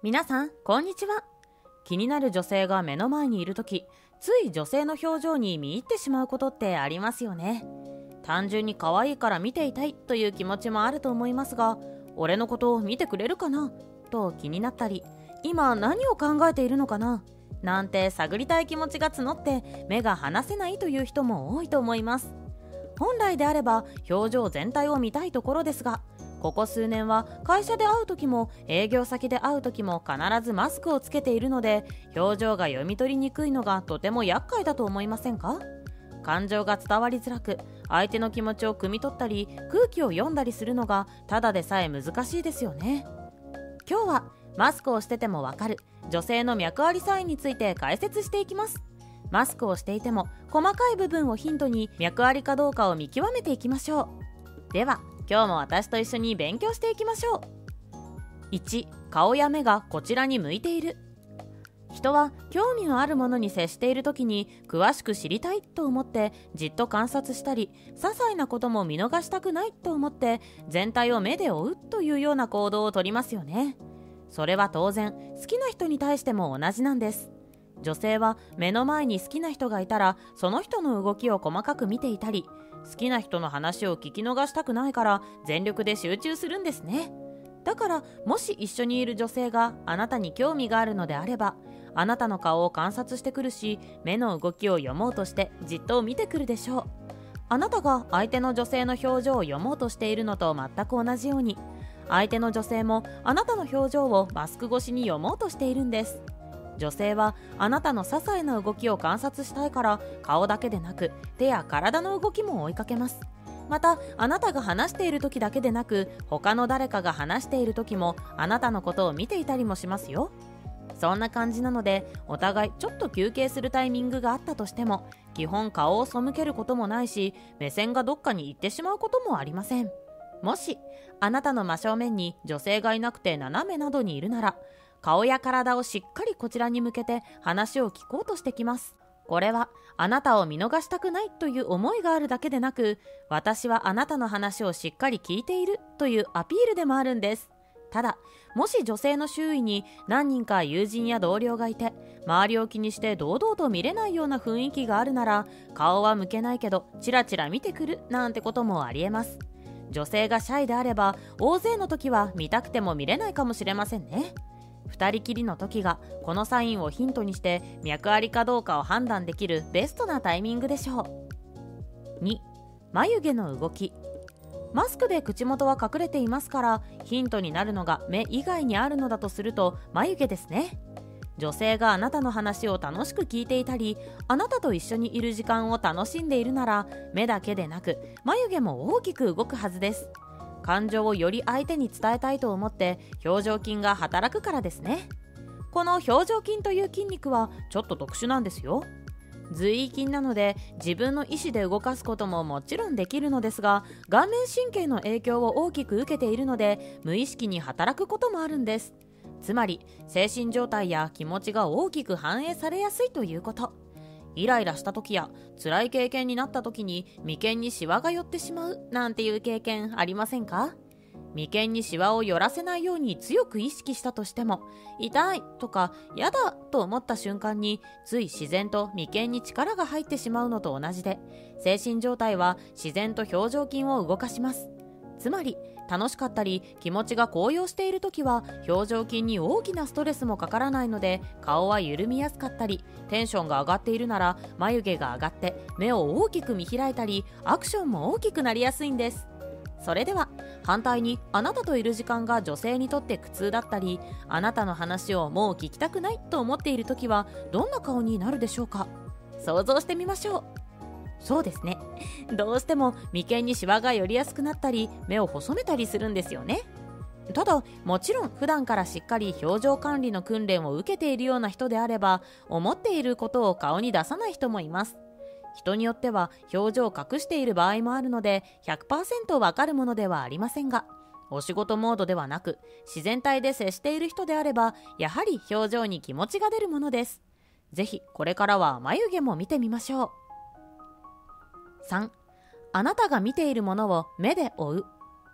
皆さん、こんにちは。気になる女性が目の前にいるとき、つい女性の表情に見入ってしまうことってありますよね。単純に可愛いから見ていたいという気持ちもあると思いますが、俺のことを見てくれるかなと気になったり、今何を考えているのかななんて探りたい気持ちが募って目が離せないという人も多いと思います。本来であれば表情全体を見たいところですが、ここ数年は会社で会う時も営業先で会う時も必ずマスクをつけているので、表情が読み取りにくいのがとても厄介だと思いませんか？感情が伝わりづらく、相手の気持ちを汲み取ったり空気を読んだりするのがただでさえ難しいですよね。今日はマスクをしててもわかる女性の脈ありサインについて解説していきます。マスクをしていても細かい部分をヒントに脈ありかどうかを見極めていきましょう。では今日も私と一緒に勉強していきましょう。1、顔や目がこちらに向いている。人は興味のあるものに接している時に詳しく知りたいと思ってじっと観察したり、些細なことも見逃したくないと思って全体を目で追うというような行動をとりますよね。それは当然好きな人に対しても同じなんです。女性は目の前に好きな人がいたらその人の動きを細かく見ていたり、好きな人の話を聞き逃したくないから全力で集中するんですね。だからもし一緒にいる女性があなたに興味があるのであれば、あなたの顔を観察してくるし、目の動きを読もうとしてじっと見てくるでしょう。あなたが相手の女性の表情を読もうとしているのと全く同じように、相手の女性もあなたの表情をマスク越しに読もうとしているんです。女性はあなたの些細な動きを観察したいから顔だけでなく手や体の動きも追いかけます。またあなたが話している時だけでなく他の誰かが話している時もあなたのことを見ていたりもしますよ。そんな感じなので、お互いちょっと休憩するタイミングがあったとしても基本顔を背けることもないし、目線がどっかに行ってしまうこともありません。もしあなたの真正面に女性がいなくて斜めなどにいるなら、顔や体をしっかりこちらに向けて話を聞こうとしてきます。これはあなたを見逃したくないという思いがあるだけでなく、私はあなたの話をしっかり聞いているというアピールでもあるんです。ただ、もし女性の周囲に何人か友人や同僚がいて、周りを気にして堂々と見れないような雰囲気があるなら、顔は向けないけどチラチラ見てくるなんてこともありえます。女性がシャイであれば大勢の時は見たくても見れないかもしれませんね。二人きりの時がこのサインをヒントにして脈ありかどうかを判断できるベストなタイミングでしょう。2、眉毛の動き。マスクで口元は隠れていますから、ヒントになるのが目以外にあるのだとすると眉毛ですね。女性があなたの話を楽しく聞いていたり、あなたと一緒にいる時間を楽しんでいるなら、目だけでなく眉毛も大きく動くはずです。感情をより相手に伝えたいと思って表情筋が働くからですね。この表情筋という筋肉はちょっと特殊なんですよ。髄筋なので自分の意思で動かすことももちろんできるのですが、顔面神経の影響を大きく受けているので無意識に働くこともあるんです。つまり精神状態や気持ちが大きく反映されやすいということ。イライラした時や辛い経験になった時に眉間にシワが寄ってしまうなんていう経験ありませんか？眉間にシワを寄らせないように強く意識したとしても、痛いとかやだと思った瞬間につい自然と眉間に力が入ってしまうのと同じで、精神状態は自然と表情筋を動かします。つまり楽しかったり気持ちが高揚している時は表情筋に大きなストレスもかからないので、顔は緩みやすかったり、テンションが上がっているなら眉毛が上がって目を大きく見開いたり、アクションも大きくなりやすいんです。それでは反対にあなたといる時間が女性にとって苦痛だったり、あなたの話をもう聞きたくないと思っている時はどんな顔になるでしょうか？想像してみましょう。そうですね、どうしても眉間にシワが寄りやすくなったり目を細めたりするんですよね。ただもちろん普段からしっかり表情管理の訓練を受けているような人であれば、思っていることを顔に出さない人もいます。人によっては表情を隠している場合もあるので 100% わかるものではありませんが、お仕事モードではなく自然体で接している人であればやはり表情に気持ちが出るものです。ぜひこれからは眉毛も見てみましょう。3、あなたが見ているものを目で追う。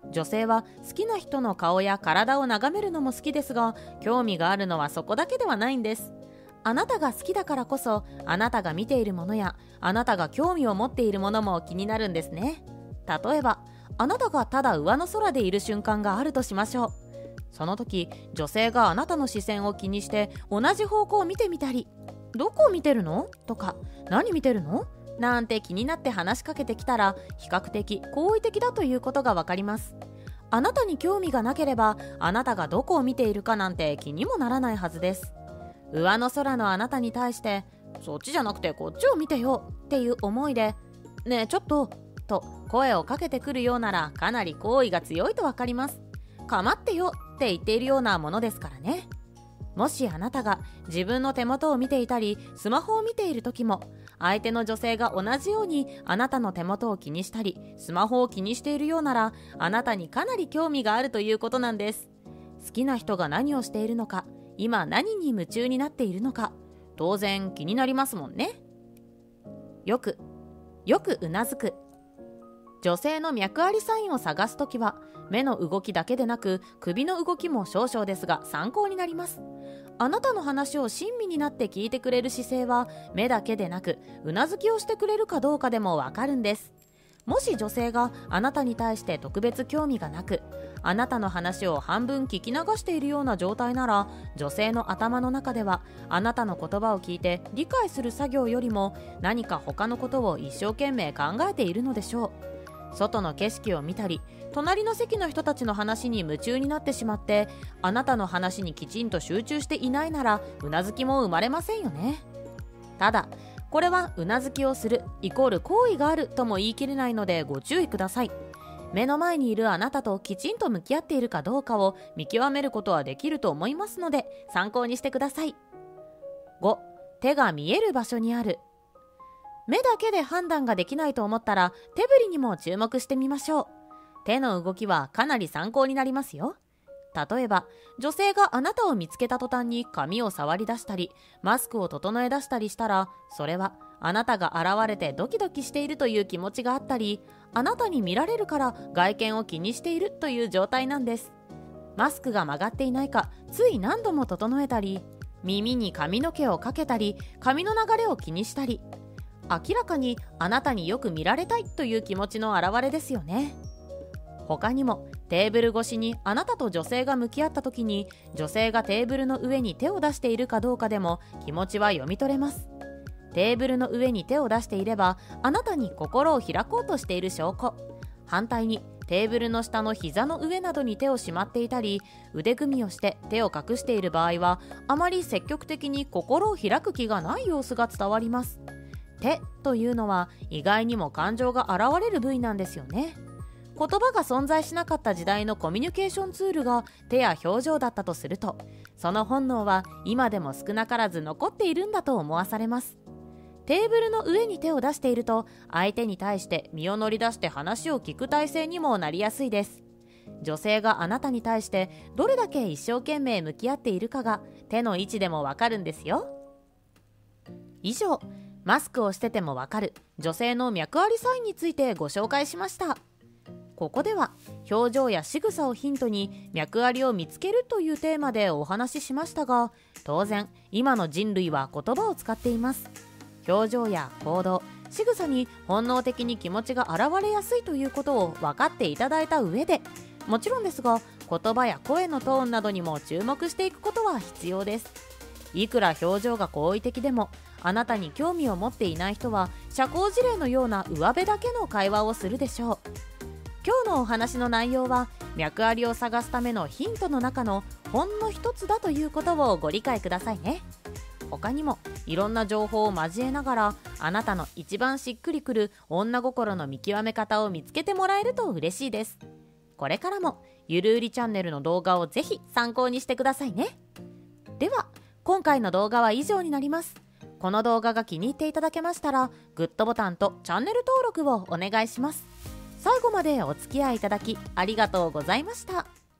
女性は好きな人の顔や体を眺めるのも好きですが、興味があるのはそこだけではないんです。あなたが好きだからこそ、あなたが見ているものやあなたが興味を持っているものも気になるんですね。例えば、あなたがただ上の空でいる瞬間があるとしましょう。その時、女性があなたの視線を気にして同じ方向を見てみたり、どこを見てるのとか、何見てるのなんて気になって話しかけてきたら、比較的好意的だということがわかります。あなたに興味がなければ、あなたがどこを見ているかなんて気にもならないはずです。上の空のあなたに対して、そっちじゃなくてこっちを見てよっていう思いで、ねえちょっとと声をかけてくるようなら、かなり好意が強いとわかります。構ってよって言っているようなものですからね。もしあなたが自分の手元を見ていたりスマホを見ている時も、相手の女性が同じようにあなたの手元を気にしたりスマホを気にしているようなら、あなたにかなり興味があるということなんです。好きな人が何をしているのか、今何に夢中になっているのか、当然気になりますもんね。よくうなずく。女性の脈ありサインを探すときは、目の動きだけでなく首の動きも少々ですが参考になります。あなたの話を親身になって聞いてくれる姿勢は、目だけでなくうなずきをしてくれるかどうかでもわかるんです。もし女性があなたに対して特別興味がなく、あなたの話を半分聞き流しているような状態なら、女性の頭の中ではあなたの言葉を聞いて理解する作業よりも、何か他のことを一生懸命考えているのでしょう。外の景色を見たり、隣の席の人たちの話に夢中になってしまって、あなたの話にきちんと集中していないなら、うなずきも生まれませんよね。ただ、これはうなずきをするイコール好意があるとも言い切れないのでご注意ください。目の前にいるあなたときちんと向き合っているかどうかを見極めることはできると思いますので、参考にしてください。5、手が見える場所にある。目だけで判断ができないと思ったら、手振りにも注目してみましょう。手の動きはかなり参考になりますよ。例えば、女性があなたを見つけた途端に髪を触り出したり、マスクを整え出したりしたら、それはあなたが現れてドキドキしているという気持ちがあったり、あなたに見られるから外見を気にしているという状態なんです。マスクが曲がっていないか、つい何度も整えたり、耳に髪の毛をかけたり、髪の流れを気にしたり、明らかにあなたによく見られたいという気持ちの表れですよね。他にも、テーブル越しにあなたと女性が向き合った時に、女性がテーブルの上に手を出しているかどうかでも気持ちは読み取れます。テーブルの上に手を出していれば、あなたに心を開こうとしている証拠。反対に、テーブルの下の膝の上などに手をしまっていたり、腕組みをして手を隠している場合は、あまり積極的に心を開く気がない様子が伝わります。手というのは意外にも感情が現れる部位なんですよね。言葉が存在しなかった時代のコミュニケーションツールが手や表情だったとすると、その本能は今でも少なからず残っているんだと思わされます。テーブルの上に手を出していると、相手に対して身を乗り出して話を聞く体制にもなりやすいです。女性があなたに対してどれだけ一生懸命向き合っているかが手の位置でもわかるんですよ。以上、マスクをしててもわかる女性の脈ありサインについてご紹介しました。ここでは表情や仕草をヒントに脈ありを見つけるというテーマでお話ししましたが、当然今の人類は言葉を使っています。表情や行動、仕草に本能的に気持ちが現れやすいということを分かっていただいた上で、もちろんですが言葉や声のトーンなどにも注目していくことは必要です。いくら表情が好意的でも、あなたに興味を持っていない人は社交辞令のような上辺だけの会話をするでしょう。今日のお話の内容は脈ありを探すためのヒントの中のほんの一つだということをご理解くださいね。他にもいろんな情報を交えながら、あなたの一番しっくりくる女心の見極め方を見つけてもらえると嬉しいです。これからもゆるうりチャンネルの動画をぜひ参考にしてくださいね。では今回の動画は以上になります。この動画が気に入っていただけましたら、グッドボタンとチャンネル登録をお願いします。最後までお付き合いいただきありがとうございました。